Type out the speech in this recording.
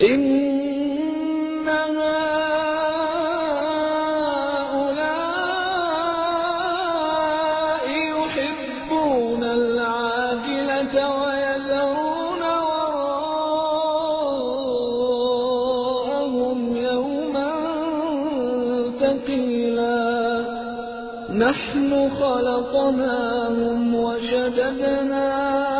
إِنَّ هَٰؤُلَاءِ يُحِبُّونَ الْعَاجِلَةَ وَيَذَرُونَ وَرَاءَهُمْ يَوْمًا ثَقِيلًا نَحْنُ خَلَقْنَاهُمْ وَشَدَدْنَا